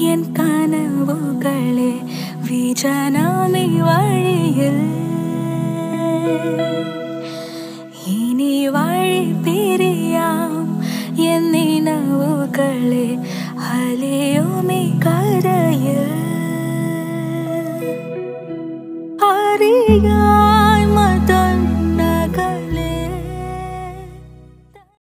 N കനവുകളെ വിജനമീ വഴിയിൽ ഇനി വഴി പിരിയാം എന്നിനവുകളെ ഹലേ